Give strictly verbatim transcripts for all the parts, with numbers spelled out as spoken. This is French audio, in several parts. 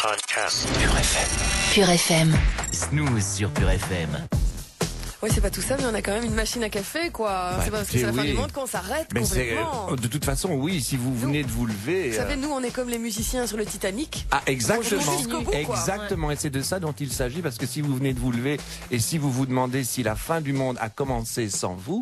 podcast. Pure F M. Pure F M. Snooze sur Pure F M. Oui, c'est pas tout ça, mais on a quand même une machine à café, quoi. Bah, c'est pas parce que c'est la oui. fin du monde qu'on s'arrête Mais complètement. c'est, de toute façon, oui, si vous venez de vous lever. Vous savez, nous, on est comme les musiciens sur le Titanic. Ah, exactement. On joue jusqu'au bout, quoi. Exactement. Et c'est de ça dont il s'agit, parce que si vous venez de vous lever et si vous vous demandez si la fin du monde a commencé sans vous,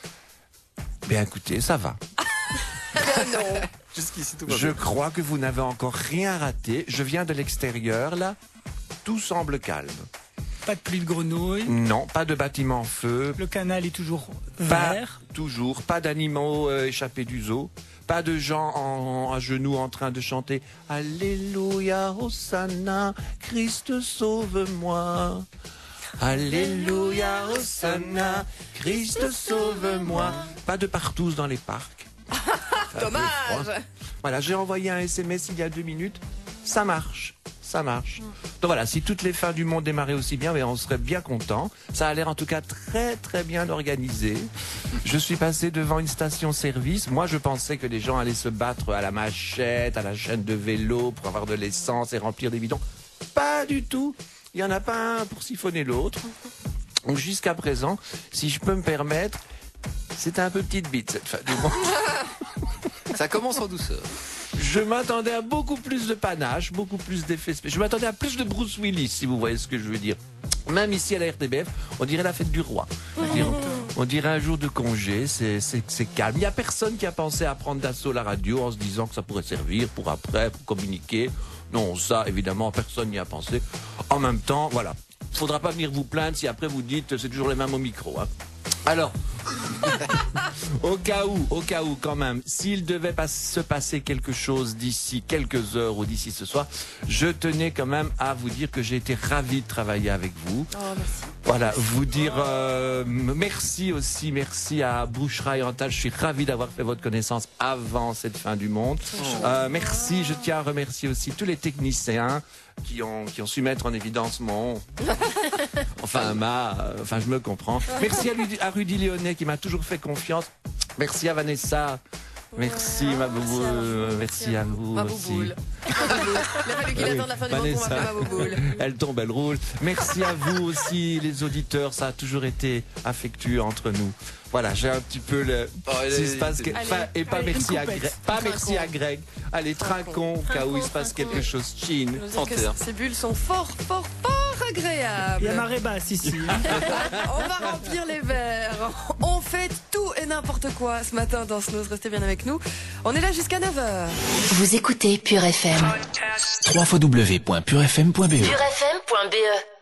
bien écoutez, ça va. non. Jusqu'ici, tout va Je bien. crois que vous n'avez encore rien raté. Je viens de l'extérieur, là. Tout semble calme. Pas de pluie de grenouilles. Non, pas de bâtiment en feu. Le canal est toujours Pas vert. toujours. Pas d'animaux euh, échappés du zoo. Pas de gens en, à genoux en train de chanter Alléluia, Hosanna, Christ sauve-moi. Alléluia, Hosanna, Christ sauve-moi. Pas de partous dans les parcs. Dommage. Voilà, j'ai envoyé un S M S il y a deux minutes. Ça marche. Ça marche. Donc voilà, si toutes les fins du monde démarraient aussi bien, mais on serait bien content. Ça a l'air en tout cas très très bien organisé. Je suis passé devant une station-service. Moi, je pensais que les gens allaient se battre à la machette, à la chaîne de vélo pour avoir de l'essence et remplir des bidons. Pas du tout. Il n'y en a pas un pour siphonner l'autre. Donc jusqu'à présent, si je peux me permettre, c'est un peu petite bite cette fin du monde. Ça commence en douceur. Je m'attendais à beaucoup plus de panache, beaucoup plus d'effets spéciaux. Je m'attendais à plus de Bruce Willis, si vous voyez ce que je veux dire. Même ici à la R T B F, on dirait la fête du roi. On dirait, on dirait un jour de congé, c'est, c'est, c'est calme. Il n'y a personne qui a pensé à prendre d'assaut la radio en se disant que ça pourrait servir pour après, pour communiquer. Non, ça, évidemment, personne n'y a pensé. En même temps, voilà. Il ne faudra pas venir vous plaindre si après vous dites c'est toujours les mêmes au micro. Hein. Alors, au cas où, au cas où quand même, s'il devait pas se passer quelque chose d'ici quelques heures ou d'ici ce soir, je tenais quand même à vous dire que j'ai été ravi de travailler avec vous. Oh, merci. Voilà, vous dire euh, merci aussi, merci à Bouchra et Antal. Je suis ravi d'avoir fait votre connaissance avant cette fin du monde. Euh, merci, je tiens à remercier aussi tous les techniciens qui ont qui ont su mettre en évidence mon enfin ma euh, enfin je me comprends. Merci à, Ludi- à Rudy Lyonnais qui m'a toujours fait confiance. Merci à Vanessa. Merci Ouais, ma bouboule. merci à vous. Merci à vous Ma aussi. bouboule. Ma bouboule. Il a fallu qu'il Oui, attende la fin du monde pour Vanessa. m'appeler ma bouboule. Elle tombe, elle roule. Merci à vous aussi, les auditeurs. Ça a toujours été affectueux entre nous. Voilà, j'ai un petit peu le. Oh, allez, s'il se passe que- allez, enfin, et pas allez, merci une à coupette. Greg. Pas Trinquons. merci à Greg. Allez, trinquons au cas où il se passe Trinquons, quelque chose. Chine. Je veux dire trente et que un. ces bulles sont fort, fort, fort agréables. Il y a marée basse ici. On va remplir les verres. On fait tout et n'importe quoi ce matin dans Snooze. Restez bien avec nous. On est là jusqu'à neuf heures. Vous écoutez Pure F M. w w w point pure f m point b e Pure F M point B E